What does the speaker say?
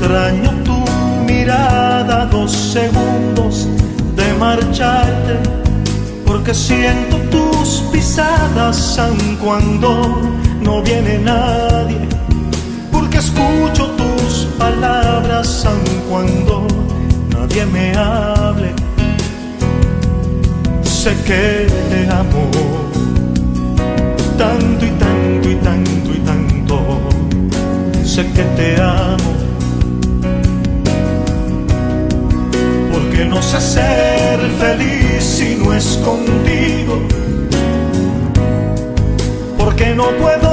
extraño tu mirada, 2 segundos de marcharte, porque siento tus pisadas aun cuando no viene nadie, porque escucho tus palabras aun cuando nadie me hable. Sé que te amo tanto y tanto y tanto y tanto. Sé que te amo porque no sé ser feliz si no es contigo, porque no puedo